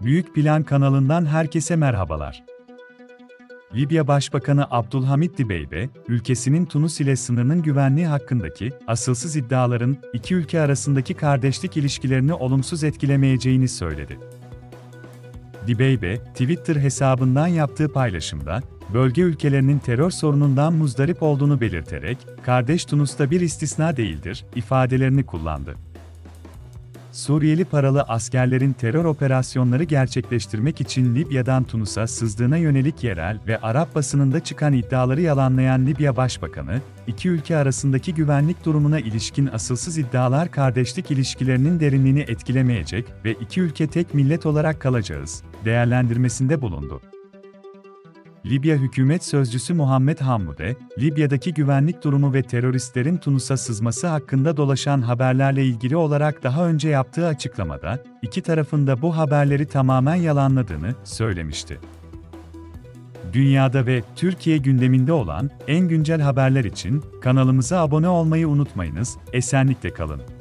Büyük Plan kanalından herkese merhabalar. Libya Başbakanı Abdülhamit Dibeibe, ülkesinin Tunus ile sınırının güvenliği hakkındaki asılsız iddiaların iki ülke arasındaki kardeşlik ilişkilerini olumsuz etkilemeyeceğini söyledi. Dibeibe, Twitter hesabından yaptığı paylaşımda, bölge ülkelerinin terör sorunundan muzdarip olduğunu belirterek, "Kardeş Tunus'ta bir istisna değildir" ifadelerini kullandı. Suriyeli paralı askerlerin terör operasyonları gerçekleştirmek için Libya'dan Tunus'a sızdığına yönelik yerel ve Arap basınında çıkan iddiaları yalanlayan Libya Başbakanı, iki ülke arasındaki güvenlik durumuna ilişkin asılsız iddialar kardeşlik ilişkilerinin derinliğini etkilemeyecek ve iki ülke tek millet olarak kalacağız değerlendirmesinde bulundu. Libya Hükümet Sözcüsü Muhammed Hammude, Libya'daki güvenlik durumu ve teröristlerin Tunus'a sızması hakkında dolaşan haberlerle ilgili olarak daha önce yaptığı açıklamada, iki tarafın da bu haberleri tamamen yalanladığını söylemişti. Dünyada ve Türkiye gündeminde olan en güncel haberler için kanalımıza abone olmayı unutmayınız, esenlikle kalın.